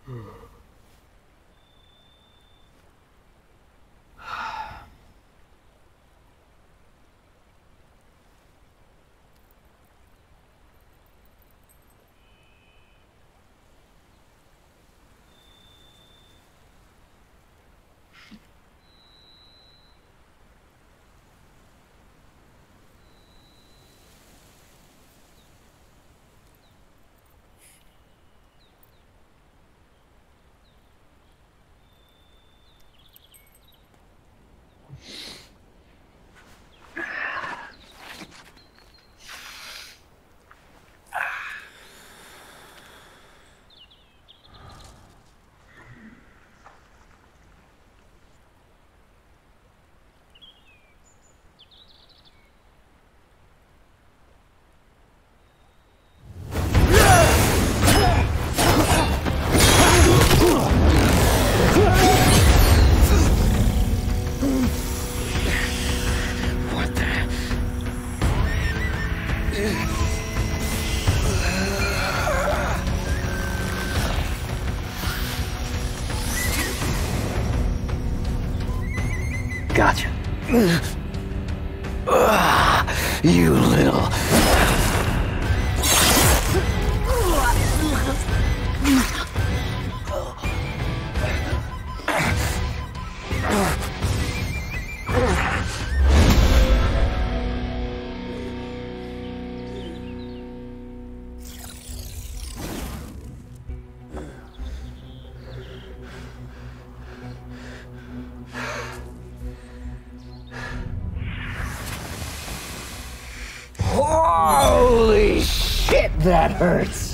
Gotcha. You little... Holy shit, that hurts!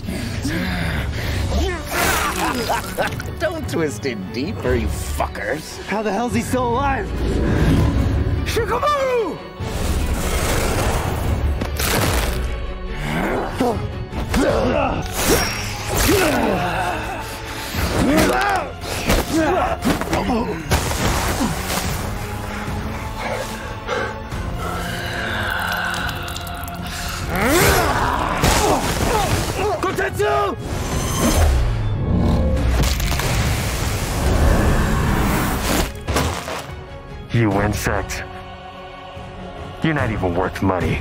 Don't twist it deeper, you fuckers. How the hell's he still alive? Shikamaru! Kotetsu! You insect. You're not even worth money.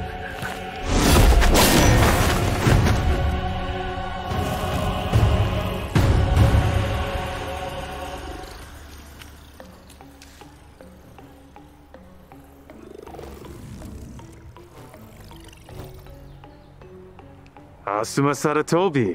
Asuma Saratobi.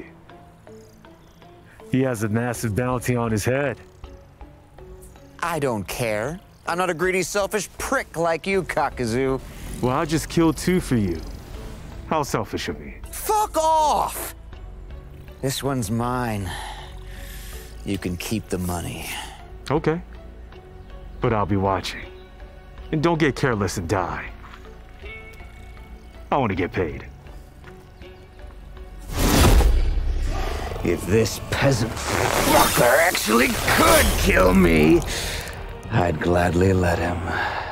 He has a massive bounty on his head. I don't care. I'm not a greedy, selfish prick like you, Kakuzu. Well, I just killed two for you. How selfish of me. Fuck off! This one's mine. You can keep the money. Okay. But I'll be watching. And don't get careless and die. I want to get paid. If this peasant fucker actually could kill me, I'd gladly let him.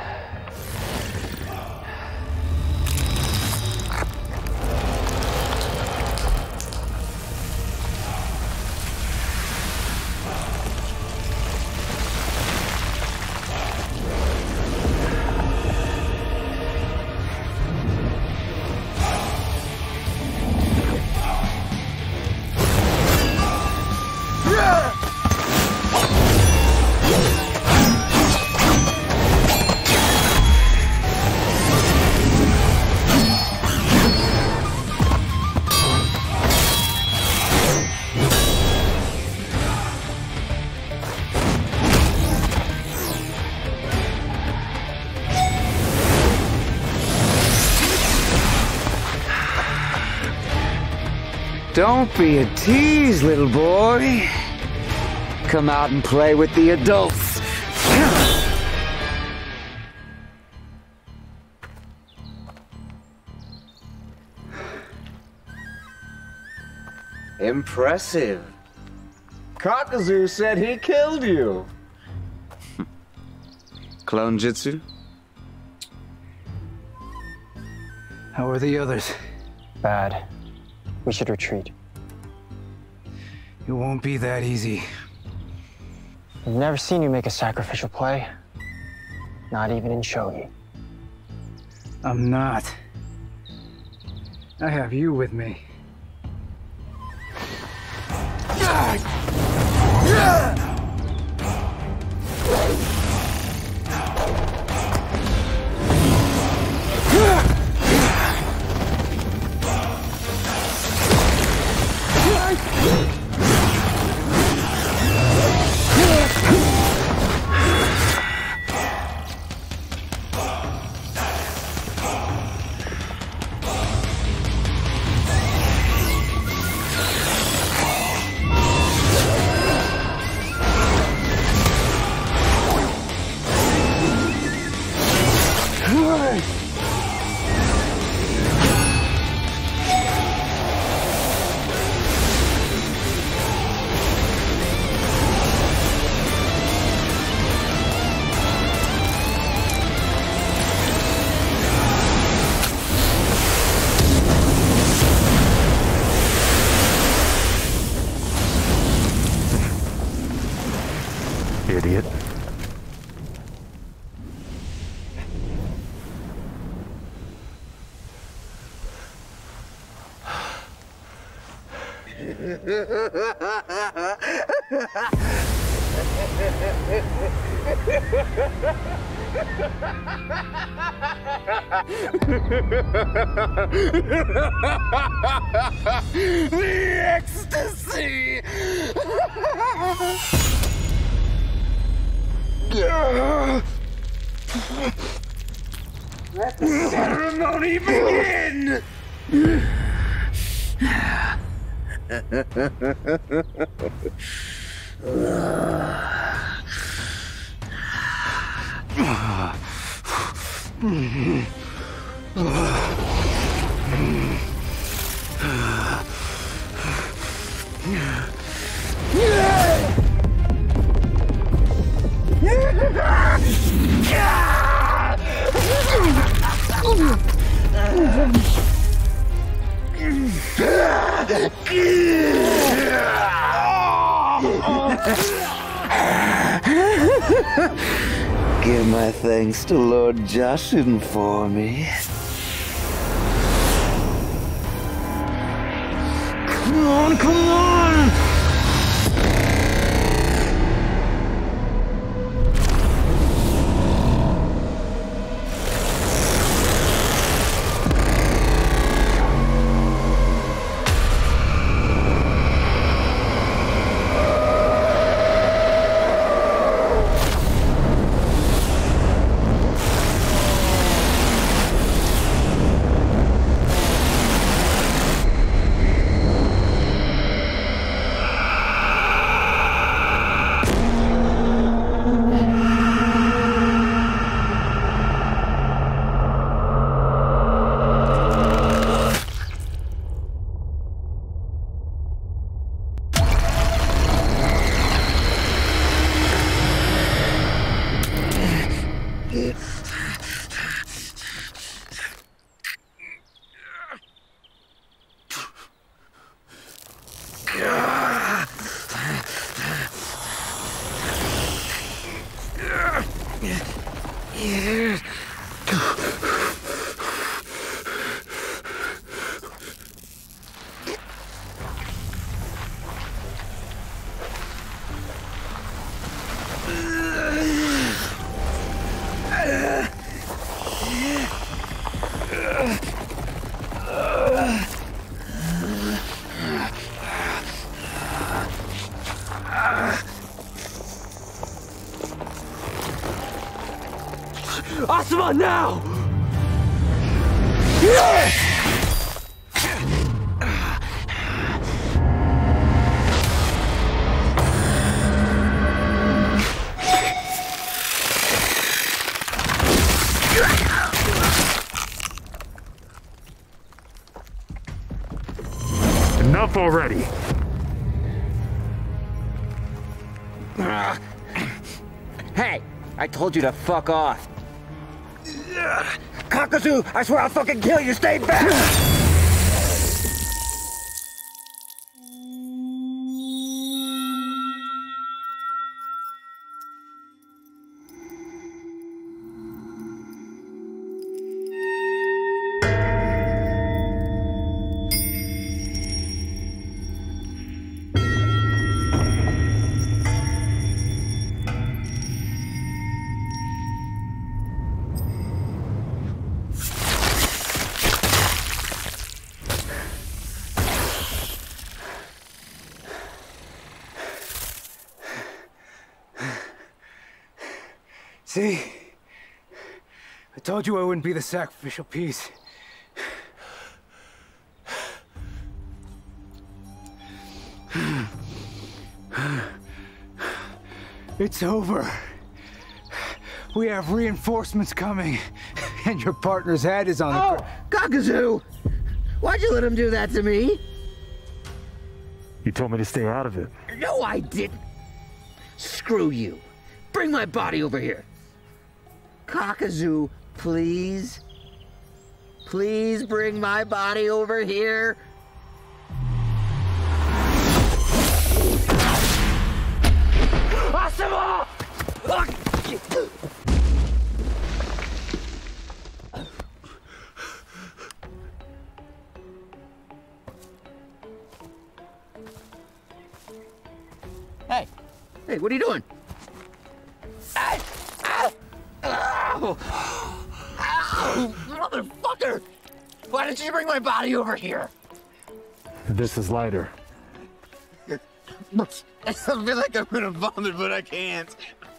Don't be a tease, little boy. Come out and play with the adults. Impressive. Kakuzu said he killed you. Clone Jitsu? How are the others? Bad. We should retreat. It won't be that easy. I've never seen you make a sacrificial play. Not even in shogi. I'm not. I have you with me. Idiot. The ecstasy! Let the ceremony begin! Give my thanks to Lord Joshin for me. Come on, come on! Asuma, now! Enough already. Hey, I told you to fuck off. Kakazu, I swear I'll fucking kill you. Stay back! See? I told you I wouldn't be the sacrificial piece. It's over. We have reinforcements coming, and your partner's head is on the Oh, Kakuzu! Why'd you let him do that to me? You told me to stay out of it. No, I didn't. Screw you. Bring my body over here. Kakuzu, please? Please bring my body over here. Asuma! Hey. Hey, what are you doing? Ah! Ah! Ow! Ow! Motherfucker! Why didn't you bring my body over here? This is lighter. I feel like I'm gonna vomit, but I can't.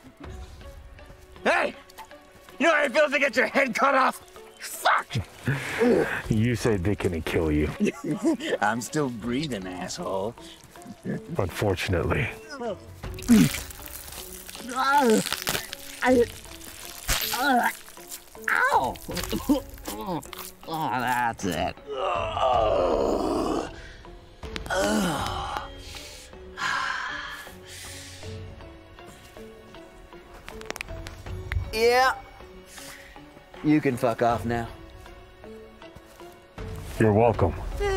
Hey! You know how it feels to get your head cut off? Fuck! You said they couldn't kill you. I'm still breathing, asshole. Unfortunately. Ow! Oh, that's it. Yeah. You can fuck off now. You're welcome.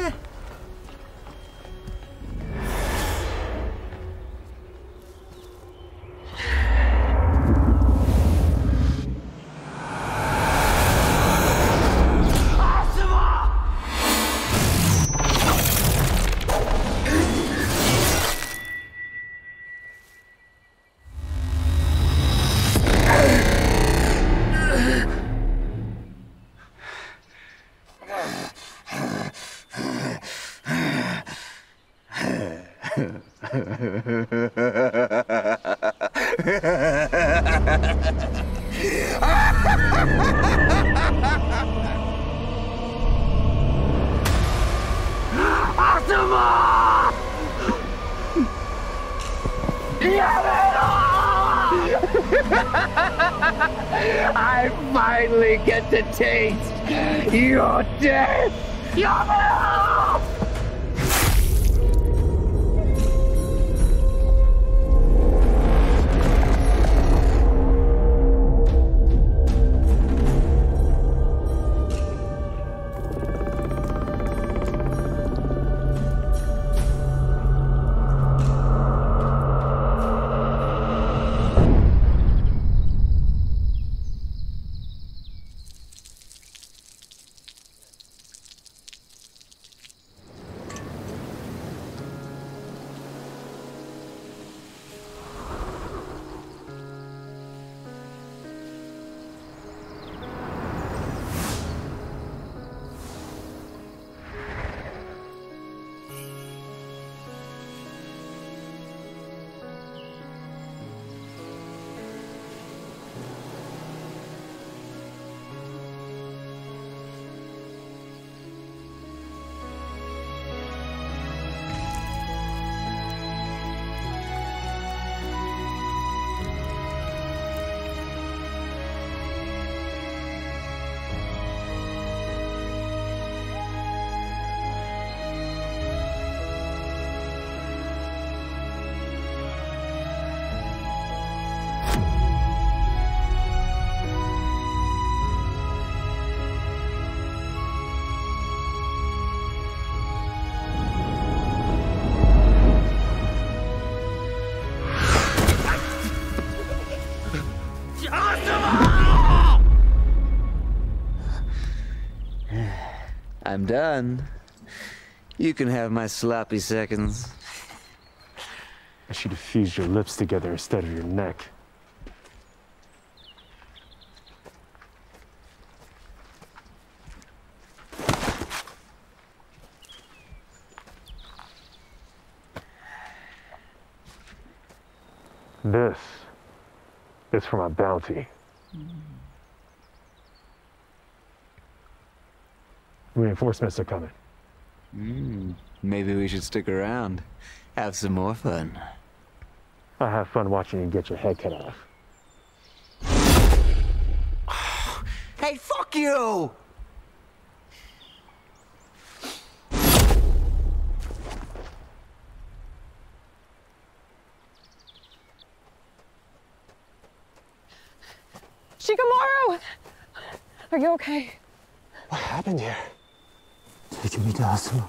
I finally get to taste your death! Yamato! I'm done. You can have my sloppy seconds. I should have fused your lips together instead of your neck. This is for my bounty. Reinforcements are coming. Maybe we should stick around. Have some more fun. I have fun watching you get your head cut off. Hey, fuck you! Shikamaru! Are you okay? What happened here? Taking me to Asuma.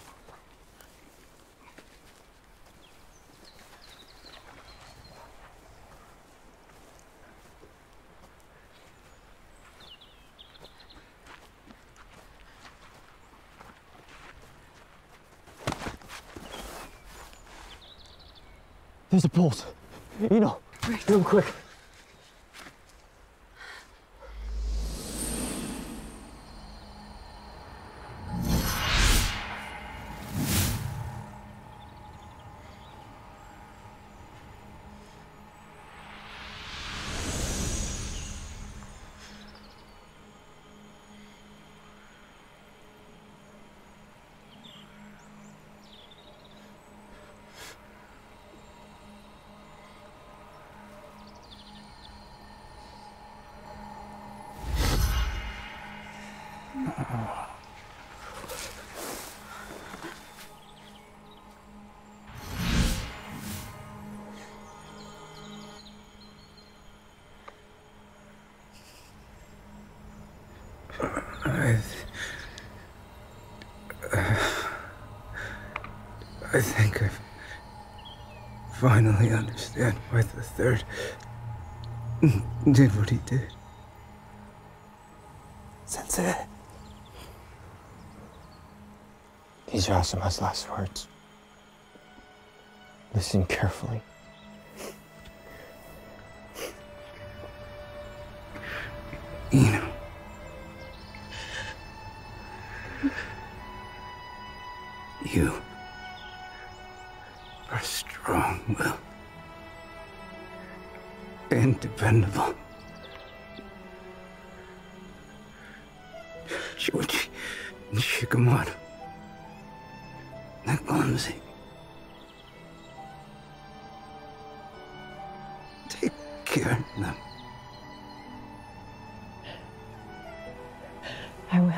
There's a pulse. You know, do it quick. I think I finally understand why the third did what he did. Sensei. These are Asuma's last words. Listen carefully. Ino. You are strong-willed and dependable. Shoji and Shikamaru, not clumsy. Take care of them. I will.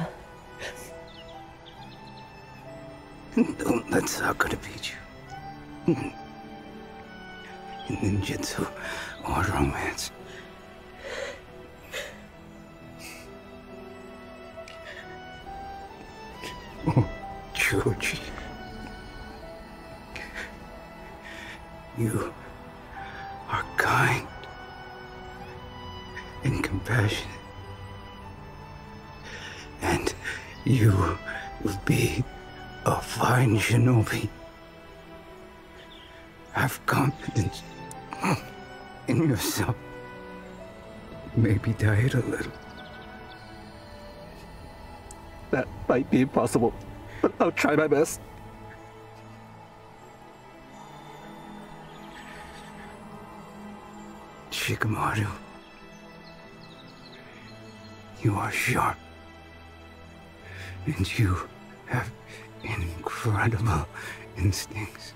And don't let Sakura beat you. In ninjutsu or romance. Oh, Choji. You are kind and compassionate. And you will be a fine shinobi. Have confidence in yourself. Maybe diet a little. That might be impossible, but I'll try my best. Shikamaru, you are sharp. And you have incredible instincts.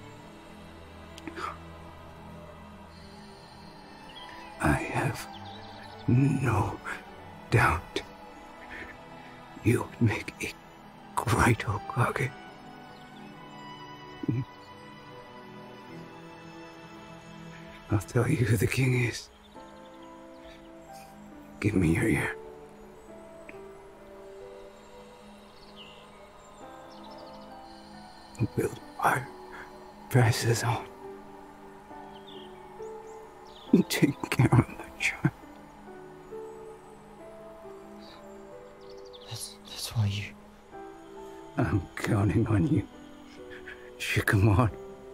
I have no doubt you would make a great Hokage. I'll tell you who the king is. Give me your ear. Build fire presses on. Take care of my child. That's why you... I'm counting on you, Shikamaru.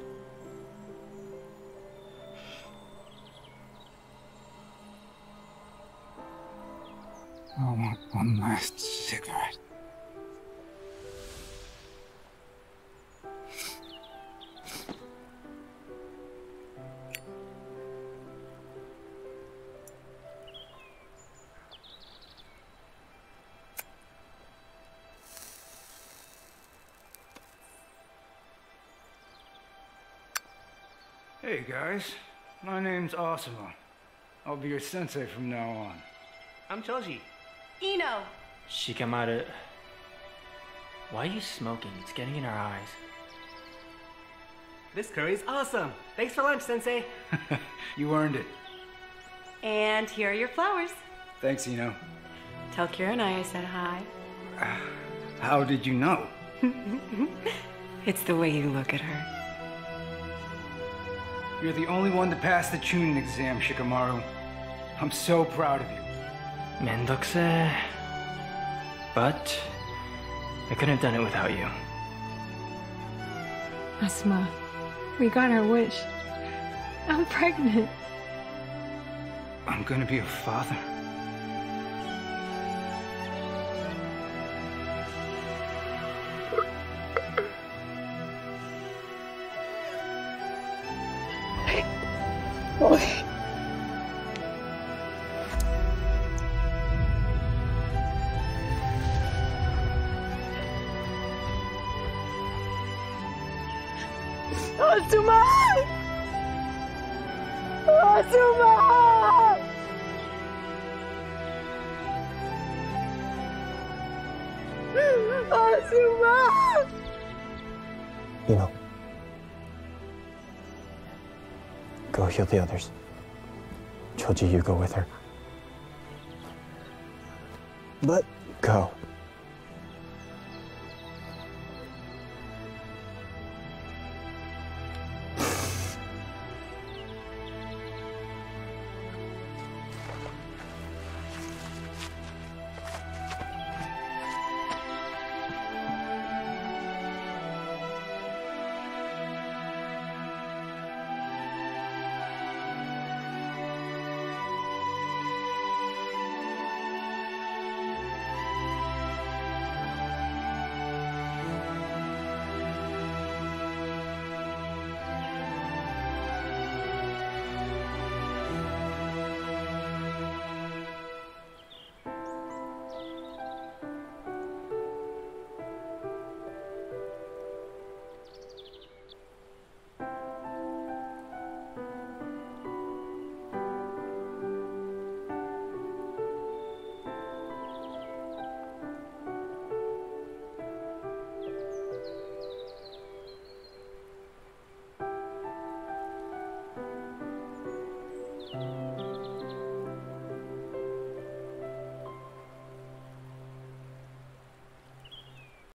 I want one last cigarette. Hey guys, my name's Asuma. I'll be your sensei from now on. I'm Choji. Ino! Shikamaru. Why are you smoking? It's getting in our eyes. This curry's awesome. Thanks for lunch, Sensei. You earned it. And here are your flowers. Thanks, Ino. Tell Kira and I said hi. How did you know? It's the way you look at her. You're the only one to pass the Chunin exam, Shikamaru. I'm so proud of you. Mendokuse. But I couldn't have done it without you. Asuma, we got our wish. I'm pregnant. I'm gonna be a father. Asuma! Asuma! Asuma! You know. Go heal the others. Choji, you go with her. But go.